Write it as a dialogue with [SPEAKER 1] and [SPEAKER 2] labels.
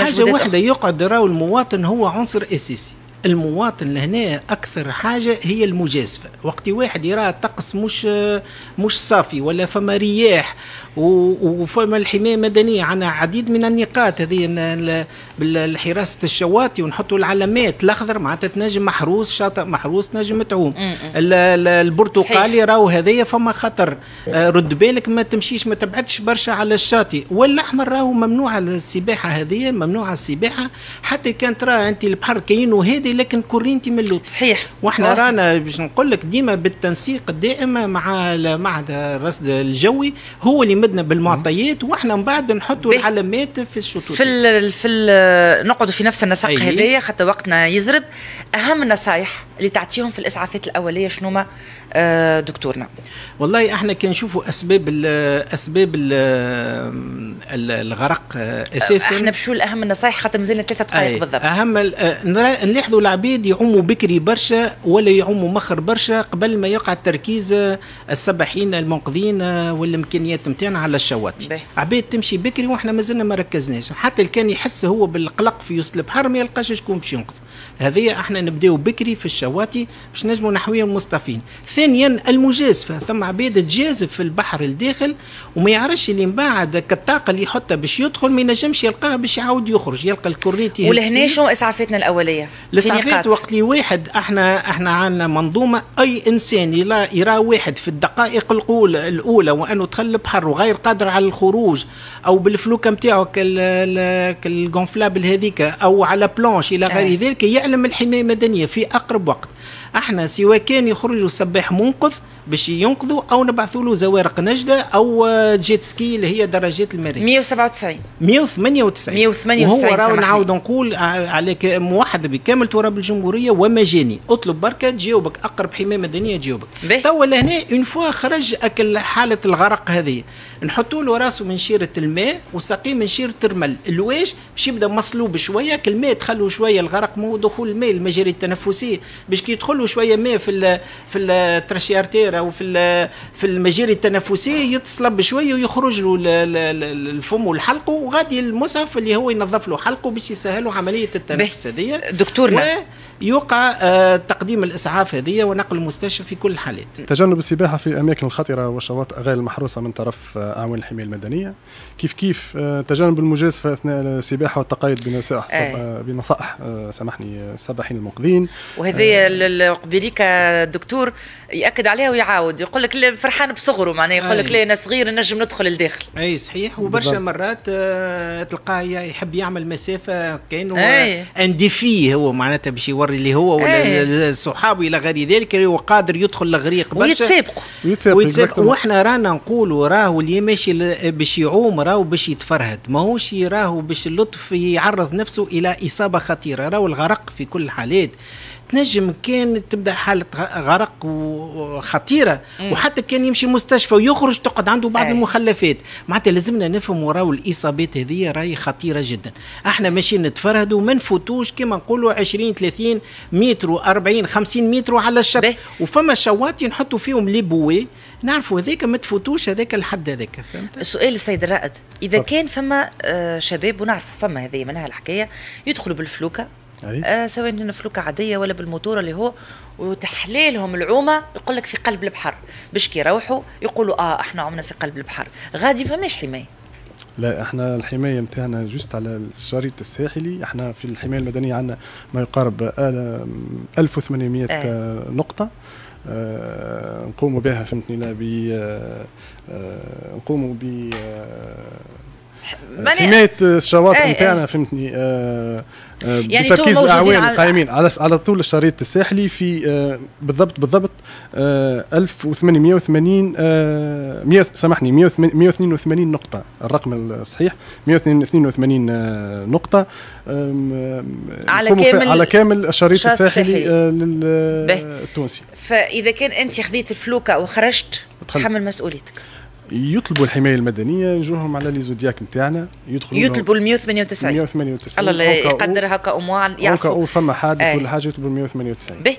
[SPEAKER 1] حاجه واحده يقعد راهو المواطن هو عنصر اساسي. المواطن لهنا اكثر حاجه هي المجازفه. وقت واحد يرى الطقس مش صافي ولا فما رياح وفما الحمايه المدنيه، عندنا عديد من النقاط هذه بالحراسه الشواطئ ونحطوا العلامات الاخضر معناتها تنجم محروس، شاطئ محروس نجم تعوم. البرتقالي راهو هذايا فما خطر، رد بالك ما تمشيش ما تبعدش برشا على الشاطئ. والاحمر راهو ممنوع السباحه، هذه ممنوعه السباحه حتى كان ترى انت البحر كاينه هادي لكن كورينتي من اللطف.
[SPEAKER 2] صحيح.
[SPEAKER 1] واحنا رانا باش نقول لك ديما بالتنسيق الدائم مع معهد الرصد الجوي، هو اللي مدنا بالمعطيات واحنا من بعد نحطوا العلامات في الشطوط.
[SPEAKER 2] نقعدوا في نفس النسق هذايا حتى وقتنا يزرب. اهم النصائح اللي تعطيهم في الاسعافات الاوليه شنو دكتورنا؟
[SPEAKER 1] والله احنا كان نشوفوا اسباب الغرق اساسا.
[SPEAKER 2] احنا بشو الاهم النصائح خاطر مازلنا 3 دقائق بالضبط.
[SPEAKER 1] اهم نلاحظوا العباد يعوموا بكري برشا ولا يعوموا مخر برشا قبل ما يقع التركيز السباحين المنقذين والامكانيات نتاعنا على الشواطئ. عباد تمشي بكري واحنا مازلنا ما ركزناش، حتى اللي كان يحس هو بالقلق في وسط البحر ما يلقاش شكون باش ينقذ. هذه احنا نبداو بكري في الشواطئ باش نجموا نحويهم المصطفين. ثانيا المجازفه، ثم عباد تجازف في البحر الداخل وما يعرفش اللي من بعد الطاقه اللي يحطها باش يدخل ما ينجمش يلقاها باش يعاود يخرج، يلقى الكورنيتي.
[SPEAKER 2] ولهنا شنو اسعافاتنا الاوليه؟
[SPEAKER 1] الاسعافات وقت لي واحد احنا عندنا منظومه، اي انسان يرى واحد في الدقائق الاولى وانه دخل البحر وغير قادر على الخروج او بالفلوكه نتاعو كالغونفلابل هذيك او على بلانش الى غير ذلك، يعلم الحمايه المدنيه في اقرب وقت. احنا سواء كان يخرجوا سباح منقذ باش ينقذوا او نبعثوا له زوارق نجده او جيت سكي اللي هي درجات المريخ. 198 وهو راهو نعاود نقول على موحد بكامل تراب الجمهوريه ومجاني. اطلب بركه تجاوبك اقرب حمايه مدنيه تجاوبك. توا لهنا اون فوا خرج اكل حاله الغرق هذه نحطوا له راسه من شيره الماء وساقيه من شيره الرمل. الواش باش يبدا مصلوب شويه، كل الماء تخلوا شويه الغرق مو دخول الماء المجاري التنفسيه باش كي يدخلوا شويه ماء في الترشيارتير او في المجاري التنفسيه يتصلب بشويه ويخرج له الفم والحلق وغادي المسعف اللي هو ينظف له حلقه باش يسهلوا عمليه التنفس هذه.
[SPEAKER 2] دكتورنا
[SPEAKER 1] يوقع تقديم الاسعاف هذه ونقل المستشفى في كل الحالات.
[SPEAKER 3] تجنب السباحه في الاماكن الخطره والشواطئ غير المحروسه من طرف اعوان الحمايه المدنيه، كيف تجنب المجازفه اثناء السباحه والتقايد بنصائح سامحني السباحين المنقذين.
[SPEAKER 2] وهذه قبيليك الدكتور ياكد عليها ويعاود يقول لك فرحان بصغره، معناه يقول لك لا انا صغير نجم ندخل لداخل.
[SPEAKER 1] اي صحيح. وبرشا مرات تلقاه يحب يعمل مسافه كانه انديفي هو معناتها باش يوري اللي هو ولا صحابه الى غير ذلك هو قادر يدخل لغريق برشا ويتسابقوا. واحنا رانا نقولوا راهو اللي ماشي باش يعوم راهو باش يتفرهد، ماهوش راهو باش اللطف يعرض نفسه الى اصابه خطيره. راهو الغرق في كل الحالات تنجم كان تبدا حاله غرق خطيره وحتى كان يمشي المستشفى ويخرج تقعد عنده بعض المخلفات. معناتها لازمنا نفهم وراو الاصابات هذه راهي خطيره جدا. احنا ماشيين نتفرهدوا ما نفوتوش كما نقولوا 20 30 متر و40 50 متر على الشط. وفما شواطئ نحطوا فيهم لي بوي نعرفوا هذاك ما تفوتوش هذاك الحد هذاك. فهمت؟
[SPEAKER 2] السؤال السيد الرائد، اذا كان فما شباب ونعرفوا فما هذه منها الحكايه يدخلوا بالفلوكه سواء كان فلوكه عاديه ولا بالموتور اللي هو وتحليلهم العومه يقول لك في قلب البحر باش كي يروحوا يقولوا احنا عمنا في قلب البحر، غادي فماش حمايه.
[SPEAKER 3] لا احنا الحمايه نتاعنا جوست على الشريط الساحلي. احنا في الحمايه المدنيه عندنا ما يقارب 1800 نقطه نقوموا بها فهمتني لا نقوموا ب حمايه الشواطئ نتاعنا فهمتني
[SPEAKER 2] يعني
[SPEAKER 3] بتركيز الاعوان القائمين على طول الشريط الساحلي في بالضبط 1880 سامحني 182 نقطه الرقم الصحيح 182 نقطه على كامل الشريط الساحلي التونسي.
[SPEAKER 2] فاذا كان انت خذيت الفلوكه وخرجت تحمل مسؤوليتك.
[SPEAKER 3] يطلبوا الحمايه المدنيه نجوهم على لي زودياك نتاعنا
[SPEAKER 2] يطلبوا ال 198 الله يقدر هكا اموال يعرفوا
[SPEAKER 3] فما حادث ولا حاجه يطلبوا ال 198.